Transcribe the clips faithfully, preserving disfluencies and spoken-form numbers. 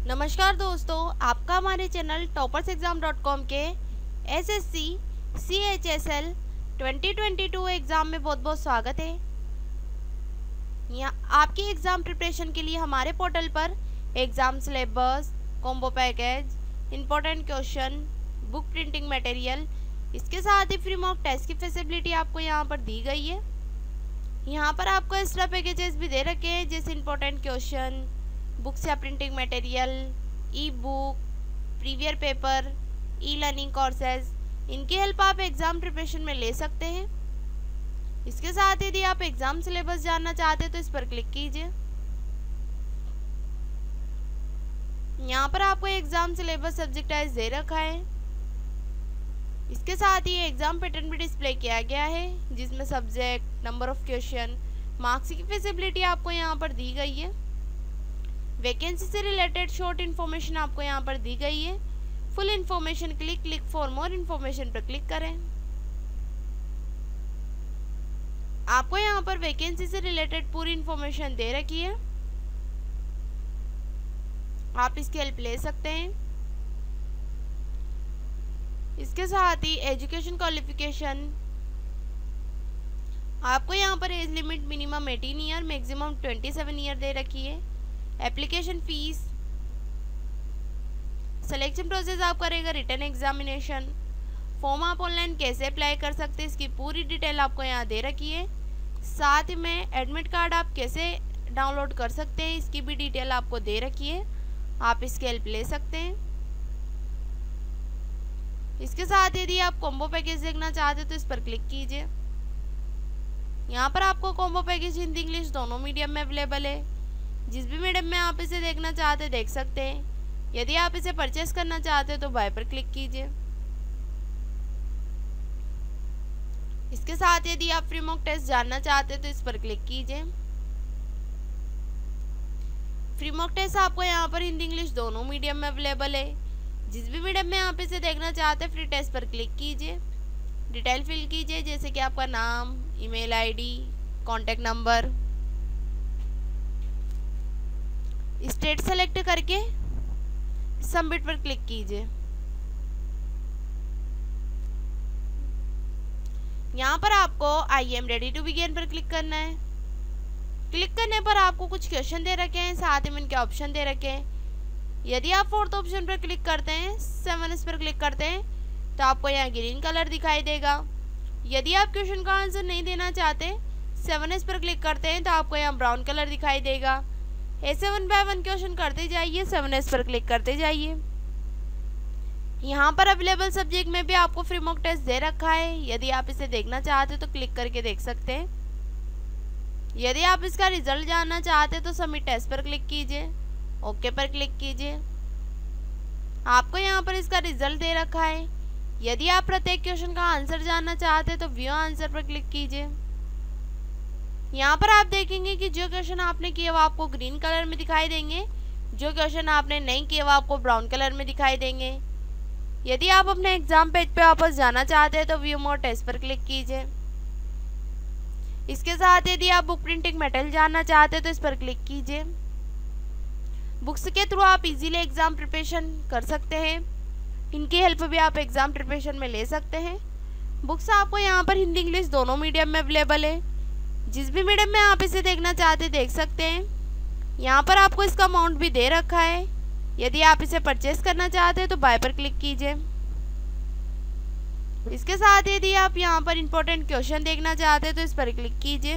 नमस्कार दोस्तों, आपका हमारे channel toppers exam dot com के SSC CHSL twenty twenty two exam में बहुत बहुत स्वागत है। यहाँ आपकी एग्ज़ाम प्रिपरेशन के लिए हमारे पोर्टल पर exam syllabus, combo package, important question, book printing material, इसके साथ ही फ्री मॉक टेस्ट की फैसिलिटी आपको यहाँ पर दी गई है। यहाँ पर आपको एक्स्ट्रा पैकेजेस भी दे रखे हैं, जैसे इम्पोर्टेंट क्वेश्चन, बुक्स या printing material, e book, previous paper, e learning courses, इनकी हेल्प आप एग्ज़ाम प्रिपरेशन में ले सकते हैं। इसके साथ यदि आप एग्ज़ाम सिलेबस जानना चाहते हैं तो इस पर क्लिक कीजिए। यहाँ पर आपको एग्ज़ाम सिलेबस सब्जेक्ट वाइज दे रखा है। इसके साथ ही एग्ज़ाम पैटर्न भी डिस्प्ले किया गया है, जिसमें subject, number of question, marks की फैसिलिटी आपको यहाँ पर दी गई है। वैकेंसी से रिलेटेड शॉर्ट इन्फॉर्मेशन आपको यहाँ पर दी गई है। फुल इन्फॉर्मेशन के लिए क्लिक फॉर मोर इन्फॉर्मेशन पर क्लिक करें। आपको यहाँ पर वैकेंसी से रिलेटेड पूरी इन्फॉर्मेशन दे रखी है, आप इसकी हेल्प ले सकते हैं। इसके साथ ही एजुकेशन क्वालिफिकेशन, आपको यहाँ पर age limit minimum eighteen year, maximum twenty seven year दे रखी है। एप्लीकेशन फीस, सिलेक्शन प्रोसेस आपका रहेगा रिटन एग्जामिनेशन, फॉर्म आप ऑनलाइन कैसे अप्लाई कर सकते हैं इसकी पूरी डिटेल आपको यहाँ दे रखी है। साथ ही में एडमिट कार्ड आप कैसे डाउनलोड कर सकते हैं इसकी भी डिटेल आपको दे रखी है, आप इसकी हेल्प ले सकते हैं। इसके साथ यदि आप कॉम्बो पैकेज देखना चाहते हैं तो इस पर क्लिक कीजिए। यहाँ पर आपको कॉम्बो पैकेज हिंदी इंग्लिश दोनों मीडियम में अवेलेबल है। जिस भी मीडियम में आप इसे देखना चाहते हैं देख सकते हैं। यदि आप इसे परचेस करना चाहते हैं तो बाय पर क्लिक कीजिए। इसके साथ यदि आप फ्री मॉक टेस्ट जानना चाहते हैं तो इस पर क्लिक कीजिए। फ्री मॉक टेस्ट आपको यहाँ पर हिंदी इंग्लिश दोनों मीडियम में अवेलेबल है। जिस भी मीडियम में आप इसे देखना चाहते हैं फ्री टेस्ट पर क्लिक कीजिए। डिटेल फिल कीजिए, जैसे कि आपका नाम, email ID, contact number, state select करके सबमिट पर क्लिक कीजिए। यहाँ पर आपको I am ready to begin पर क्लिक करना है। क्लिक करने पर आपको कुछ क्वेश्चन दे रखे हैं, साथ ही में इनके ऑप्शन दे रखे हैं। यदि आप फोर्थ ऑप्शन पर क्लिक करते हैं, सेवन पर क्लिक करते हैं तो आपको यहाँ ग्रीन कलर दिखाई देगा। यदि आप क्वेश्चन का आंसर नहीं देना चाहते, सेवन पर क्लिक करते हैं तो आपको यहाँ ब्राउन कलर दिखाई देगा। ऐसे वन बाय वन क्वेश्चन करते जाइए, सेवन एस पर क्लिक करते जाइए। यहाँ पर अवेलेबल सब्जेक्ट में भी आपको फ्री मॉक टेस्ट दे रखा है। यदि आप इसे देखना चाहते तो क्लिक करके देख सकते हैं। यदि आप इसका रिजल्ट जानना चाहते तो सबमिट टेस्ट पर क्लिक कीजिए, ओके पर क्लिक कीजिए। आपको यहाँ पर इसका रिजल्ट दे रखा है। यदि आप प्रत्येक क्वेश्चन का आंसर जानना चाहते तो व्यू आंसर पर क्लिक कीजिए। यहाँ पर आप देखेंगे कि जो क्वेश्चन आपने किए वो आपको ग्रीन कलर में दिखाई देंगे, जो क्वेश्चन आपने नहीं किए वो आपको ब्राउन कलर में दिखाई देंगे। यदि आप अपने एग्जाम पेज पे वापस जाना चाहते हैं तो व्यू मोर टेस्ट पर क्लिक कीजिए। इसके साथ यदि आप बुक प्रिंटिंग मटेरियल जानना चाहते हैं तो इस पर क्लिक कीजिए। बुक्स के थ्रू आप इजीली एग्जाम प्रिपरेशन कर सकते हैं, इनकी हेल्प भी आप एग्जाम प्रिपरेशन में ले सकते हैं। बुक्स आपको यहाँ पर हिंदी इंग्लिश दोनों मीडियम में अवेलेबल है। जिस भी मीडियम में आप इसे देखना चाहते देख सकते हैं। यहाँ पर आपको इसका अमाउंट भी दे रखा है। यदि आप इसे परचेस करना चाहते हैं तो बाय पर क्लिक कीजिए। इसके साथ यदि आप यहाँ पर इंपॉर्टेंट क्वेश्चन देखना चाहते हैं तो इस पर क्लिक कीजिए।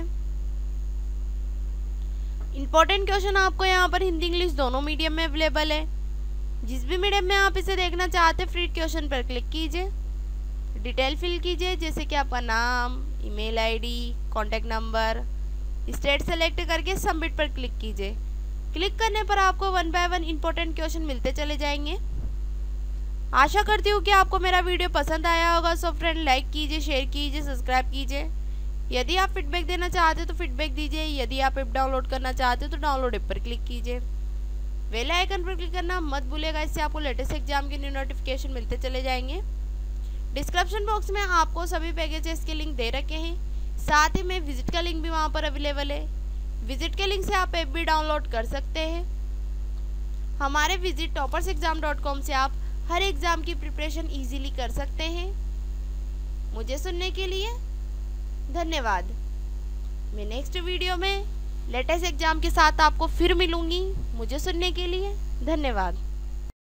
इंपॉर्टेंट क्वेश्चन आपको यहाँ पर हिंदी इंग्लिश दोनों मीडियम में अवेलेबल है। जिस भी मीडियम में आप इसे देखना चाहते हैं फ्री क्वेश्चन पर क्लिक कीजिए। डिटेल फिल कीजिए, जैसे कि आपका नाम, email ID, contact number, state select करके सबमिट पर क्लिक कीजिए। क्लिक करने पर आपको one by one important question मिलते चले जाएंगे। आशा करती हूँ कि आपको मेरा वीडियो पसंद आया होगा। सो फ्रेंड, लाइक कीजिए, शेयर कीजिए, सब्सक्राइब कीजिए। यदि आप फीडबैक देना चाहते हो तो फीडबैक दीजिए। यदि आप ऐप डाउनलोड करना चाहते हो तो डाउनलोड ऐप पर क्लिक कीजिए। बेल आइकन पर क्लिक करना मत भूलिएगा, इससे आपको लेटेस्ट एग्जाम के न्यू नोटिफिकेशन मिलते चले जाएंगे। डिस्क्रिप्शन बॉक्स में आपको सभी पैकेजेस के लिंक दे रखे हैं, साथ ही में विजिट का लिंक भी वहाँ पर अवेलेबल है। विजिट के लिंक से आप ऐप भी डाउनलोड कर सकते हैं। हमारे visit toppers exam dot com से आप हर एग्ज़ाम की प्रिपरेशन इजीली कर सकते हैं। मुझे सुनने के लिए धन्यवाद। मैं नेक्स्ट वीडियो में लेटेस्ट एग्ज़ाम के साथ आपको फिर मिलूँगी। मुझे सुनने के लिए धन्यवाद।